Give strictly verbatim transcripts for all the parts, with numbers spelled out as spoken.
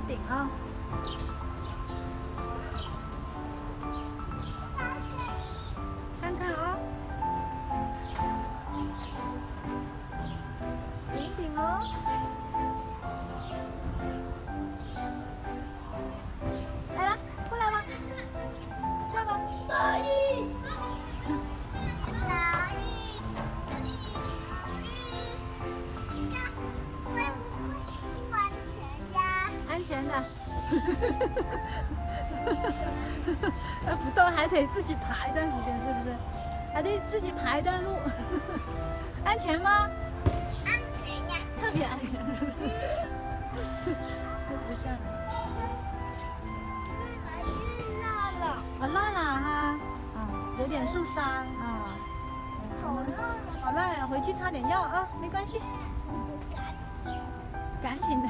顶啊。看看啊，顶顶哦。来了，过来吧，下吧。哪里？哪里？哪里？会不会安全呀？安全的。呃，不动还得自己爬一段时间，是不是？还得自己爬一段路，安全吗？安全呀，特别安全，是不是？不像。辣了，好辣了哈，啊，有点受伤啊。好辣，好辣呀！回去擦点药啊，没关系。赶紧的。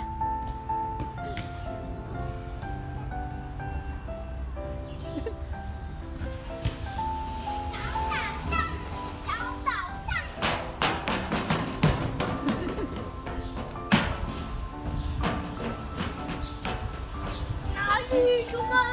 哪里？什么？